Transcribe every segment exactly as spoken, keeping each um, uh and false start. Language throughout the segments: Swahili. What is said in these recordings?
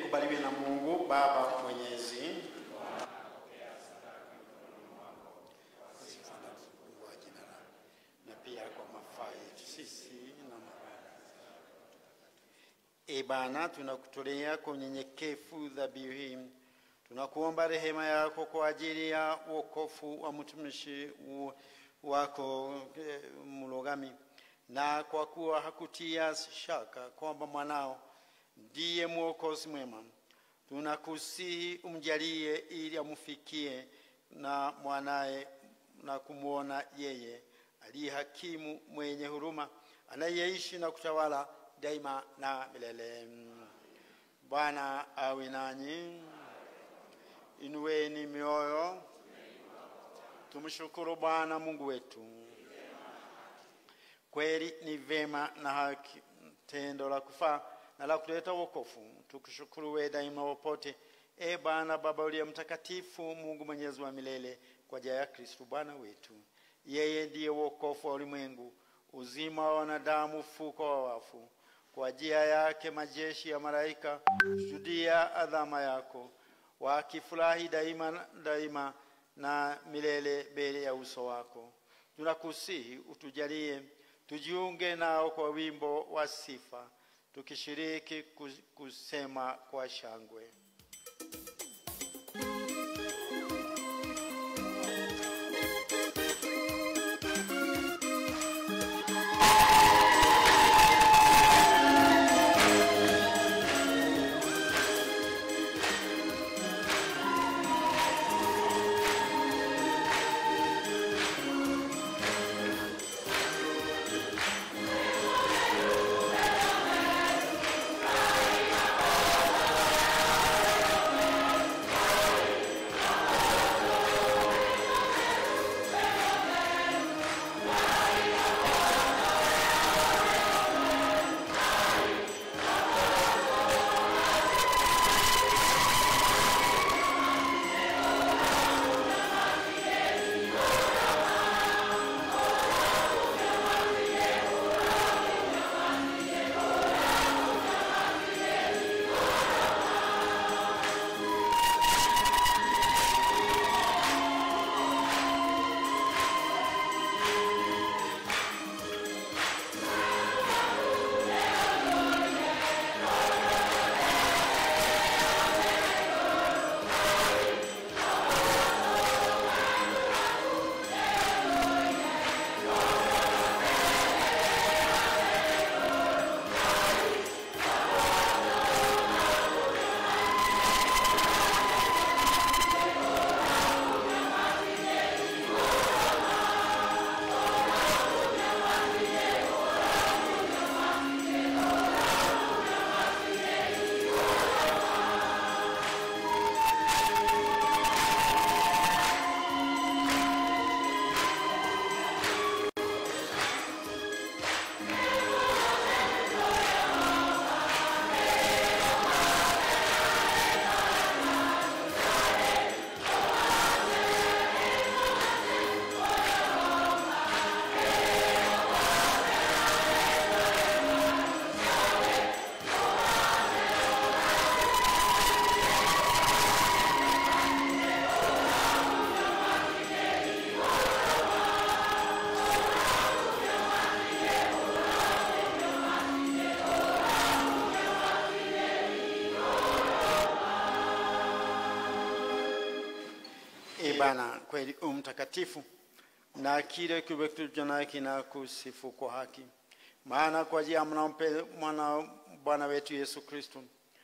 ikubaliwe na Mungu Baba Mwenyezi. Na pia kwa mafaa yetu sisi na E Bwana, tunakutolea kwa unyenyekevu dhabihu hii. Tunakuomba rehema yako kwa ajili ya wokovu wa mtumishi wako Mulogami, na kwa kuwa hakutia shaka kwamba mwanao ndiye mwokozi mwema, tunakusihi umjalie ili amufikie na mwanae na kumuona yeye aliye hakimu mwenye huruma, anayeishi na kutawala daima na milele. Bwana awe nanyi. Inueni mioyo. Tumshukuru Bwana Mungu wetu. Kweli ni vema na haki, tendo la kufaa na la kuleta wokovu. Tukushukuru wewe daima popote, e Bwana Baba uliye mtakatifu, Mungu mwenyezi wa milele, kwa ajili ya Kristo Bwana wetu. Yeye ndiye wokovu wa ulimwengu, uzima wa wanadamu, ufufuko wa wafu. Kwa ajili yake majeshi ya malaika shuhudia adhama yako, wakifurahi daima daima na milele mbele ya uso wako. Tunakusihi utujalie tujiunge nao kwa wimbo wa sifa, tukishiriki kusema kwa shangwe. Bwana kweli umtakatifu, na kile kiwetu kina kusifu kwa haki. Maana kwa ajili ya mwana Bwana wetu Yesu Kristo,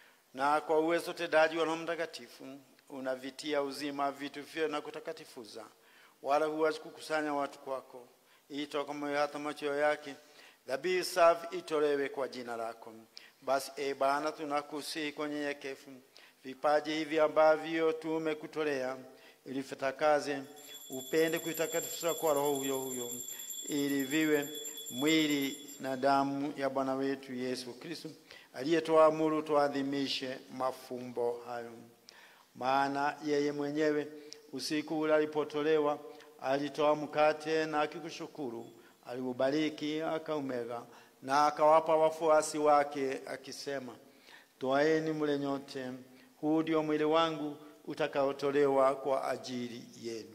na kwa uwezo tedaji wa Roho Mtakatifu, unavitia uzima vitu vyote na kutakatifuza, wala huwezi kukusanya watu kwako. Itoka moyo hata macho yake, dhabihu safi itolewe kwa jina lako. Basi e Bwana, tunakusihi kwa nyenyekevu vipaji hivi ambavyo tumekutolea, ili vitakaze upende kuitakatifuza kwa Roho huyo huyo, ili viwe mwili na damu ya Bwana wetu Yesu Kristo, aliyetuamuru tuadhimishe mafumbo hayo. Maana yeye mwenyewe usiku ule alipotolewa, alitoa mkate na akikushukuru, aliubariki akaumega na akawapa wafuasi wake akisema, Twaeni mle nyote, huu ndio mwili wangu utakaotolewa kwa ajili yenu.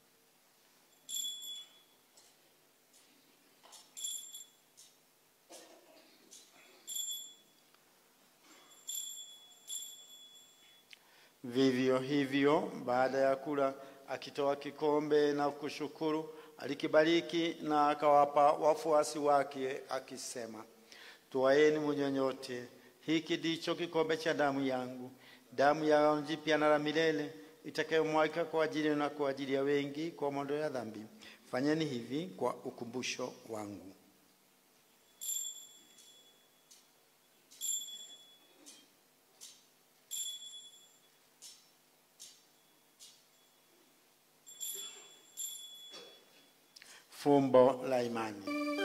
Vivyo hivyo, baada ya kula, akitoa kikombe na kushukuru, alikibariki na akawapa wafuasi wake akisema, twaeni mnywe nyote, hiki ndicho kikombe cha damu yangu, damu ya agano jipya na la milele, itakayomwagika kwa ajili na kwa ajili ya wengi kwa ondoleo ya dhambi. Fanyeni hivi kwa ukumbusho wangu. Fumbo la imani.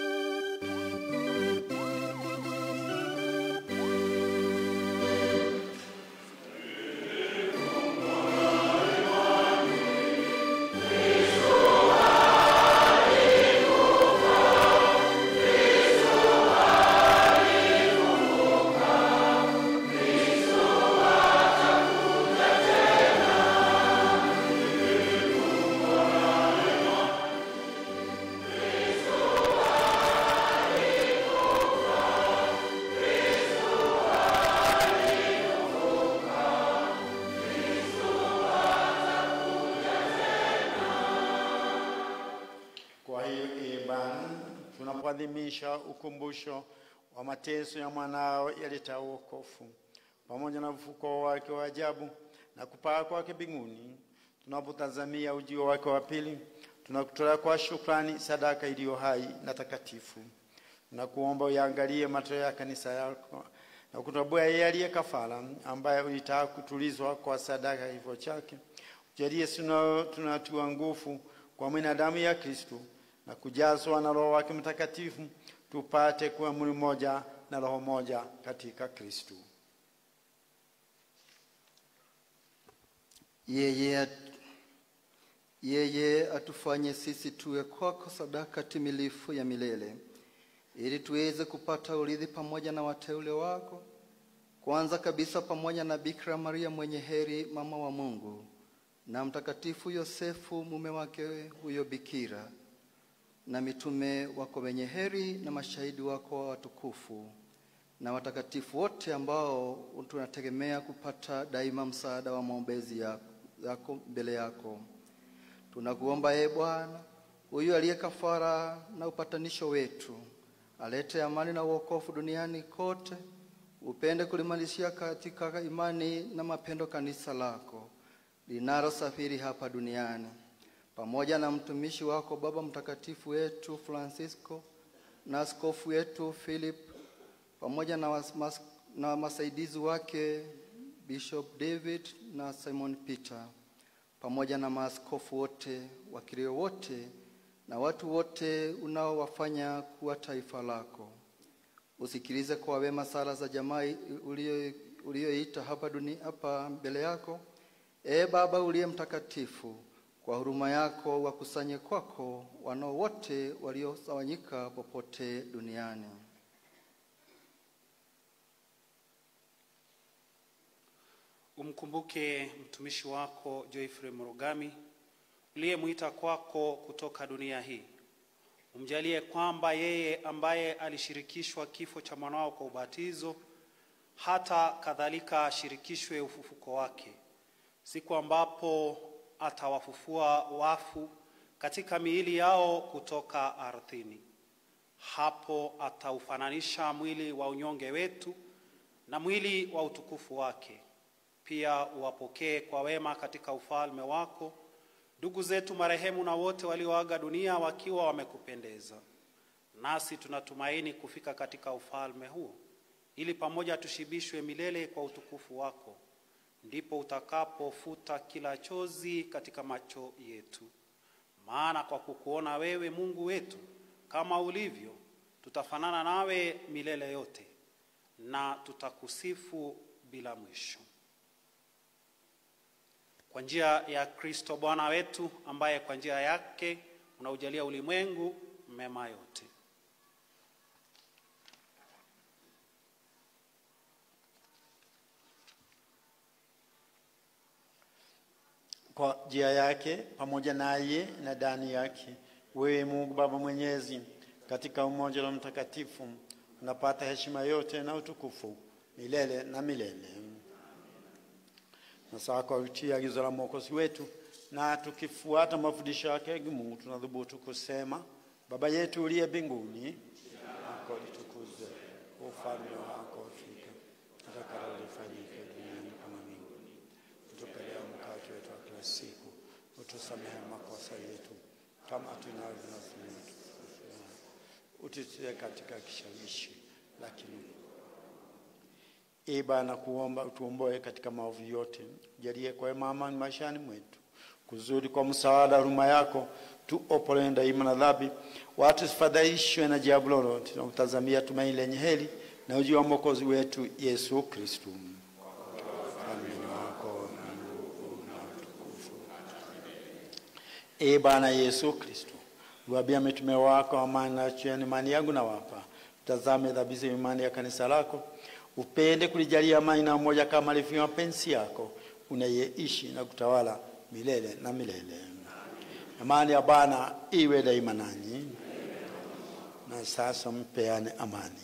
Tunapoadhimisha ukumbusho wa mateso ya mwanao yaleta wokovu, pamoja na ufufuko wake wa ajabu na kupaa kwake mbinguni, tunapotazamia ujio wake wa pili, tunakutolea kwa shukrani sadaka iliyo hai na takatifu. Tunakuomba uyaangalie matoleo ya kanisa yako na kutambua yeye aliye kafara, ambaye ulitaka kutulizwa kwa sadaka hivyo chake. Ujalie tunatua nguvu kwa mwili na damu ya Kristo, na kujazwa na Roho wake Mtakatifu, tupate kuwa mwili mmoja na roho moja katika Kristo. Yeye yeye atufanye sisi tuwe kwako sadaka timilifu ya milele, ili tuweze kupata urithi pamoja na wateule wako, kwanza kabisa pamoja na Bikira Maria mwenye heri mama wa Mungu, na Mtakatifu Yosefu mume wake huyo bikira, na mitume wako wenye heri na mashahidi wako watukufu, na watakatifu wote ambao tunategemea kupata daima msaada wa maombezi yako mbele yako. Tunakuomba ee Bwana, huyu aliye kafara na upatanisho wetu, alete amani na wokovu duniani kote, upende kulimalishia katika imani na mapendo kanisa lako linalo safiri hapa duniani, pamoja na mtumishi wako Baba Mtakatifu wetu Francisco na askofu wetu Philip, pamoja na, mas, na masaidizi wake Bishop David na Simon Peter, pamoja na maaskofu wote, wakilio wote na watu wote unaowafanya kuwa taifa lako. Usikilize kwa wema sala za jamaa ulioita hapa dunia hapa mbele yako. Ee Baba uliye mtakatifu, kwa huruma yako wakusanye kwako wanao wote waliosawanyika popote duniani. Umkumbuke mtumishi wako Joyfrey Murugami, uliyemuita kwako kutoka dunia hii. Umjalie kwamba yeye ambaye alishirikishwa kifo cha mwanao kwa ubatizo, hata kadhalika ashirikishwe ufufuko wake, siku ambapo atawafufua wafu katika miili yao kutoka ardhini. Hapo ataufananisha mwili wa unyonge wetu na mwili wa utukufu wake. Pia uwapokee kwa wema katika ufalme wako ndugu zetu marehemu na wote walioaga dunia wakiwa wamekupendeza. Nasi tunatumaini kufika katika ufalme huo, ili pamoja tushibishwe milele kwa utukufu wako. Ndipo utakapofuta kila chozi katika macho yetu. Maana kwa kukuona wewe Mungu wetu kama ulivyo, tutafanana nawe milele yote, na tutakusifu bila mwisho. Kwa njia ya Kristo Bwana wetu, ambaye kwa njia yake unaujalia ulimwengu mema yote. kwa njia yake pamoja naye na ndani yake, wewe Mungu Baba Mwenyezi, katika umoja wa Mtakatifu, unapata heshima yote na utukufu milele na milele. Na sasa kwa utii agizo la Mwokozi wetu na tukifuata mafundisho yake Mungu, tunadhubutu kusema: Baba yetu uliye mbinguni, jina litukuzwe, ufalme wako ufike, utakalo lifanyike duniani kama mbinguni. Utupe leo mkate wetu wa kila siku, utusamehe makosa yetu kama tunavyosamehe, ututie katika kishawishi, lakini Eba na kuomba utuomboe katika maovu yote. Jalie kwa mama ni maishani mwetu kuzuri kwa msaada huruma yako, tuopole daima na dhambi, watu sifadhaishwe na jambo lolote, na utazamia tumaini lenye heri na ujio wa Mwokozi wetu Yesu Kristo. Amina wako na nguvu na utukufu. Ee Bwana Yesu Kristo, uwaambia mitume wako, amani na acheni imani yangu na wapa. Tazame dhambi za imani ya kanisa lako, upende kulijalia amani na umoja kama ilivyo mapenzi yako, unayeishi na kutawala milele na milele. Amani ya Bwana iwe daima nanyi. Na sasa mpeane amani.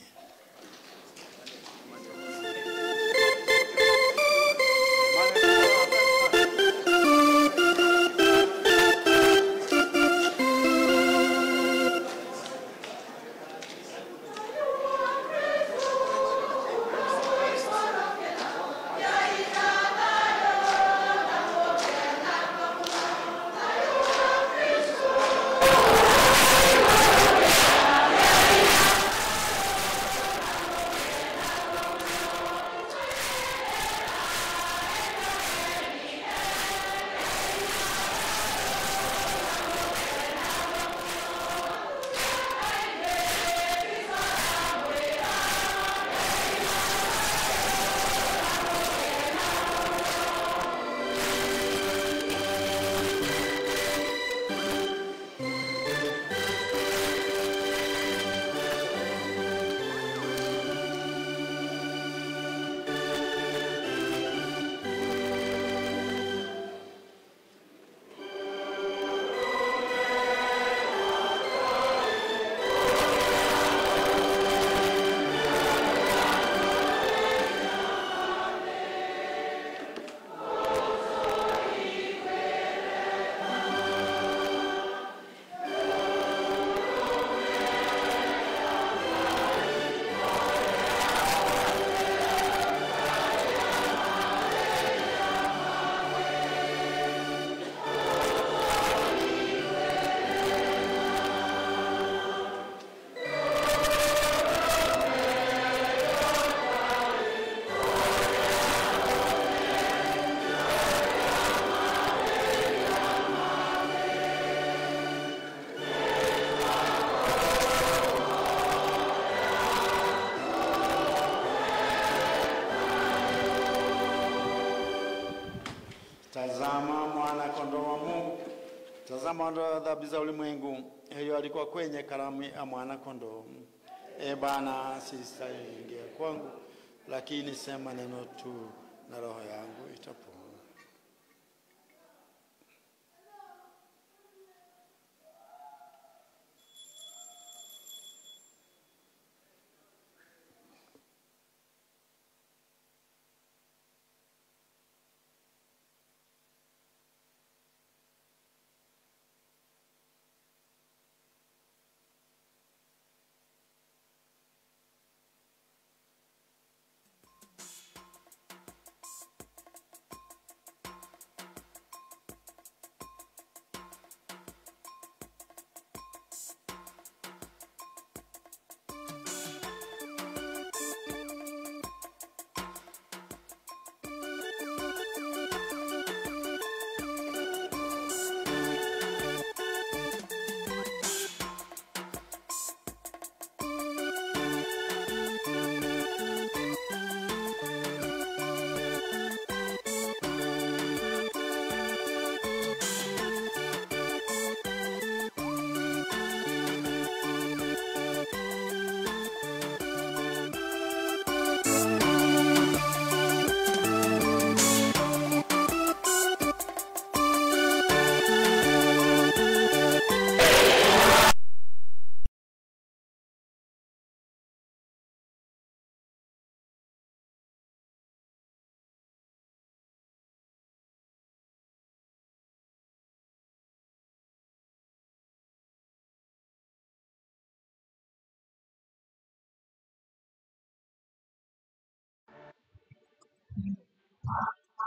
Tazama mwana kondoo wa Mungu, tazama ondoa dhambi za ulimwengu. Hiyo alikuwa kwenye karamu ya mwana kondoo. E Bwana, sistahili ingia kwangu, lakini sema neno tu na roho yangu itapona.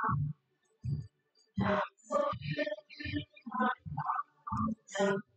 Thank you.